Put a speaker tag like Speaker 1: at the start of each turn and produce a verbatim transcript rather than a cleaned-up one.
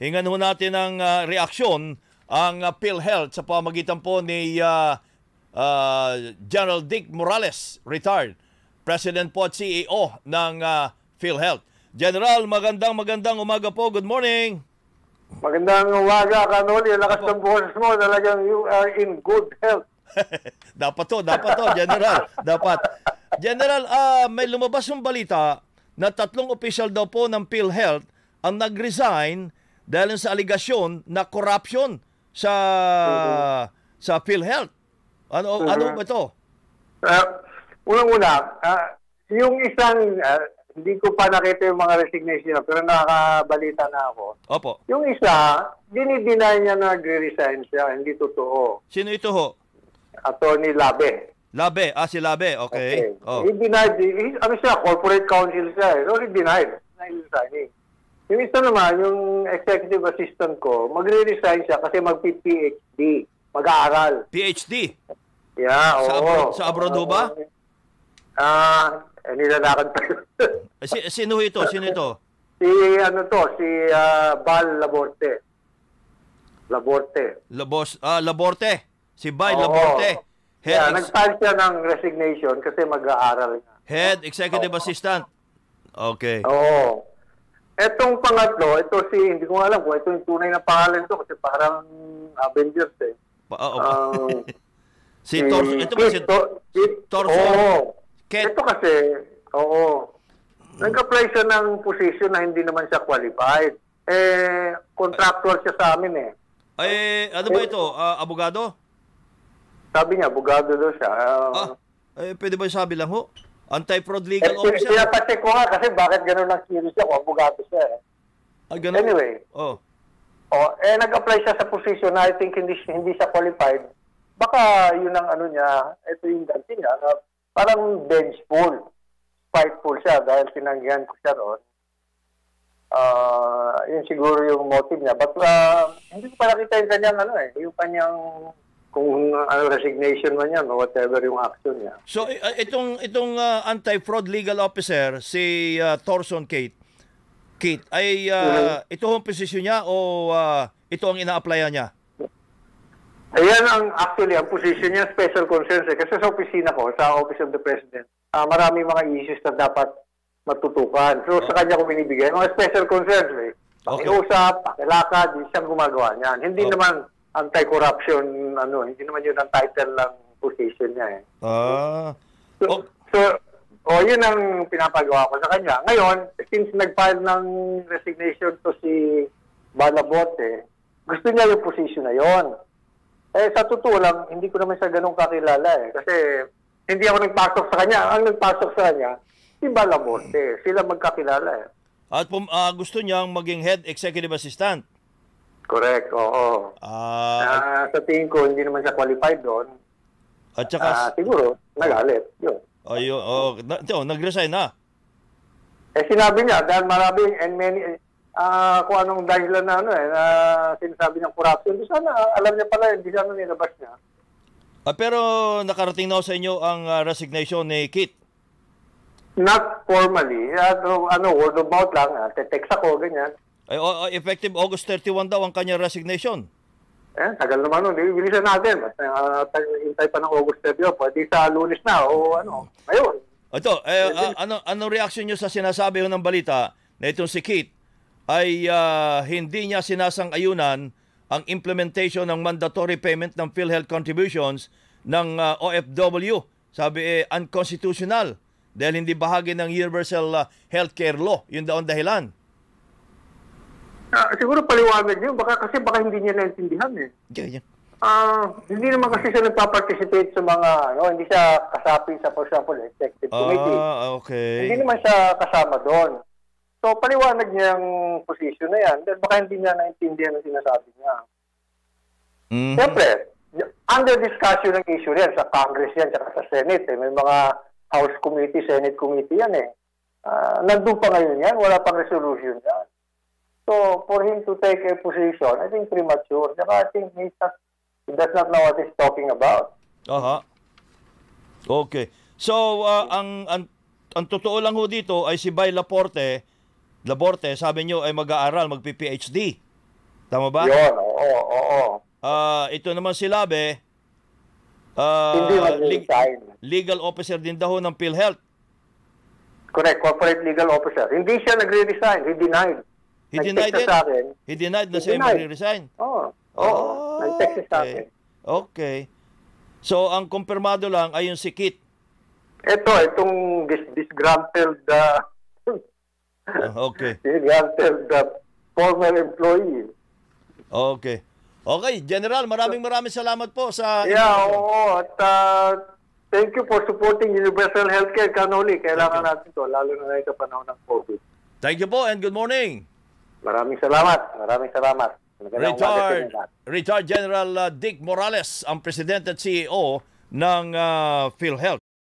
Speaker 1: hingan ho natin ng uh, reaksyon ang uh, PhilHealth sa pamagitan po ni uh, uh, General Dick Morales, retired, President po at C E O ng uh, PhilHealth. General, magandang magandang umaga po. Good morning.
Speaker 2: Magandang umaga, Kanoli. Lakas ng boses mo. Talagang you are in good health.
Speaker 1: Dapat to, dapat to, General. Dapat. General, uh, may lumabas yung balita na tatlong official daw po ng PhilHealth ang nag-resign dahil sa aligasyon na corruption sa mm-hmm. sa PhilHealth. Ano, mm-hmm. ano ba ito?
Speaker 2: Uh, Unang-una, uh, yung isang... Uh, hindi ko pa nakita yung mga resignation pero nakakabalita na ako.
Speaker 1: Opo.
Speaker 2: Yung isa, dinideny niya na nag-resign siya. Hindi totoo.
Speaker 1: Sino ito ho?
Speaker 2: Attorney Labe.
Speaker 1: Labe? Ah, si Labe. Okay.
Speaker 2: okay.
Speaker 1: Oh.
Speaker 2: He denied. He, ano siya? Corporate counsel siya. Eh. So, he denied. Resigning. Yung isa naman, yung executive assistant ko, magre-resign siya kasi mag-P H D. Mag-aaral.
Speaker 1: P H D?
Speaker 2: Yeah,
Speaker 1: sa
Speaker 2: oo.
Speaker 1: Abroad, sa abroad ho ba?
Speaker 2: Ah... Eh, nilalakad pa.
Speaker 1: si, sino ito? Sino ito?
Speaker 2: Si, ano to, si uh, Bal Laborte. Laborte.
Speaker 1: Labos, ah, Laborte. Si Bay
Speaker 2: Oo.
Speaker 1: Laborte. Head
Speaker 2: yeah, nag-file siya ng resignation kasi mag-aaral niya.
Speaker 1: Head Executive Oo. Assistant. Okay.
Speaker 2: Oo. Etong pangatlo, ito si, hindi ko alam kung ito yung tunay na pangalan to kasi parang Avengers eh.
Speaker 1: Pa, oh,
Speaker 2: um,
Speaker 1: si, si Torso. Ito ba si Torso?
Speaker 2: Oo. Ito kasi, oo, nag-apply siya ng position na hindi naman siya qualified. Eh, contractual siya sa amin eh.
Speaker 1: Eh, ano ba ito? Uh, abogado?
Speaker 2: Sabi niya, abogado daw siya. Uh,
Speaker 1: ah, eh, pwede ba sabi lang ho? Anti-fraud legal
Speaker 2: eh,
Speaker 1: officer?
Speaker 2: Pinapacheck ko nga kasi bakit gano'n ang serious siya kung abogado siya eh.
Speaker 1: Ah, gano'n?
Speaker 2: Anyway.
Speaker 1: Oh.
Speaker 2: Oh, eh, nag-apply siya sa position na I think hindi, hindi siya qualified. Baka yun ang ano niya, ito yung ganti niya, na parang vengeful, spiteful siya dahil tinanggihan ko siya roon. Uh, yun siguro yung motive niya. But uh, hindi ko pa nakita yung kanyang ano eh, yung kanyang kung ano, resignation man yan o whatever yung action niya.
Speaker 1: So uh, itong itong uh, anti-fraud legal officer, si uh, Thorson Kate, Kate ay uh, mm-hmm. ito ang posisyon niya o uh, ito ang ina-applyan niya?
Speaker 2: Ayan ang actually ang position niya, special concerns eh. Kasi sa opisina ko, sa Office of the President, uh, maraming mga issues na dapat matutukan. So oh. sa kanya ko binibigay, mga special concerns eh. Pakiusap, okay. pakilakad, hindi siyang gumagawa niyan. Hindi oh. naman anti-corruption, ano, hindi naman yun ang title ng position niya eh.
Speaker 1: Ah.
Speaker 2: So,
Speaker 1: oh.
Speaker 2: so oh, yun ang pinapagawa ko sa kanya. Ngayon, since nag-file ng resignation to si Balabote, gusto niya yung position na yon. Eh, sa totoo lang, hindi ko naman siya ganun kakilala eh. Kasi hindi ako nagpasok sa kanya. Ang nagpasok sa kanya, si Balabote. Sila magkakilala eh.
Speaker 1: At pum, uh, gusto niyang maging head executive assistant?
Speaker 2: Correct, oo.
Speaker 1: Ah,
Speaker 2: uh, sa tingin ko, hindi naman siya qualified doon.
Speaker 1: At saka... Uh,
Speaker 2: siguro, nagalit. Yun.
Speaker 1: Oh, yun. Oh, na, nag-resign na?
Speaker 2: Eh, sinabi niya, dahil maraming and many... Uh, kung anong dahilan na ano eh, na sinasabi niyang corruption. Di sana, alam niya pala, hindi sana nilabas niya.
Speaker 1: Ah, pero nakarating na sa inyo ang uh, resignation ni Kit?
Speaker 2: Not formally. Uh, ano, word of mouth lang. Uh, text ako, ganyan.
Speaker 1: Ay, uh, effective August thirty-first daw ang kanyang resignation.
Speaker 2: Eh, tagal naman nun. Bilisan natin. Uh, Hintay pa ng August thirty-first. Pwede sa Lunes na o ano. Ayun.
Speaker 1: Ito, eh, uh, ano, anong reaction niyo sa sinasabi ho ng balita na itong si Kit ay uh, hindi niya sinasang-ayunan ang implementation ng mandatory payment ng PhilHealth contributions ng uh, O F W. Sabi eh, unconstitutional dahil hindi bahagi ng universal uh, healthcare law. Yun daw ang dahilan.
Speaker 2: Uh, siguro paliwanag yun. Baka, kasi baka hindi niya naintindihan eh.
Speaker 1: Yeah, yeah.
Speaker 2: Uh, hindi naman kasi siya nagpa-participate sa mga, ano, hindi siya kasapi sa, for example, executive committee.
Speaker 1: Ah, okay.
Speaker 2: Hindi naman siya kasama doon. So, paliwanag niya yung position na yan. Dahil baka hindi niya naintindihan ang sinasabi niya.
Speaker 1: Mm-hmm.
Speaker 2: Siyempre, under discussion ng issue yan, sa Congress yan, saka sa Senate, eh. May mga House Committee, Senate Committee yan eh. Uh, nandun pa ngayon yan, wala pang resolution yan. So, for him to take a position, I think premature. Saka I think he's not, he does not know what he's talking about.
Speaker 1: Aha. Okay. So, uh, ang, ang, ang totoo lang ho dito ay si Bay Laporte, Laborte, sabi nyo ay mag-aaral, mag-P H D. Tama ba?
Speaker 2: Yun, oo, oo.
Speaker 1: Ah, ito naman si Labe, ah,
Speaker 2: Hindi
Speaker 1: leg-
Speaker 2: mag-resign.
Speaker 1: legal officer din daw ng PhilHealth.
Speaker 2: Correct, corporate legal officer. Hindi siya nagre-resign, he denied.
Speaker 1: He denied
Speaker 2: Nag-text
Speaker 1: it?
Speaker 2: siya sa akin.
Speaker 1: He denied na
Speaker 2: He
Speaker 1: siya
Speaker 2: denied.
Speaker 1: magre-resign.
Speaker 2: Oo, oo.
Speaker 1: Ah,
Speaker 2: Nag-text siya sa
Speaker 1: okay.
Speaker 2: akin.
Speaker 1: Okay. So, ang kumpirmado lang ay yung si Kit.
Speaker 2: Ito, itong dis disgruntled, uh,
Speaker 1: Ah, okay.
Speaker 2: disgruntled uh, former employee.
Speaker 1: Okay. Okay, General, maraming maraming salamat po sa...
Speaker 2: Yeah, oo. At uh, thank you for supporting universal healthcare, Kanoli. Kailangan natin to, lalo na ngayon sa panahon ng COVID.
Speaker 1: Thank you po and good morning.
Speaker 2: Maraming salamat. Maraming salamat. Magandang umaga sa
Speaker 1: Retired,
Speaker 2: inyo lahat.
Speaker 1: retired General uh, Dick Morales, ang President at C E O ng uh, PhilHealth.